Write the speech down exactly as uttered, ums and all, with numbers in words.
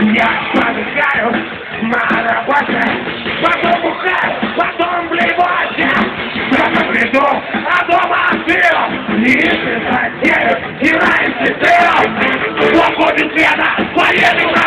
Я подыхаю на работе, потом бухаю, потом блевать. Дома приду, а дома ты и ты затею, и раньше ты. Уходит света, поеду.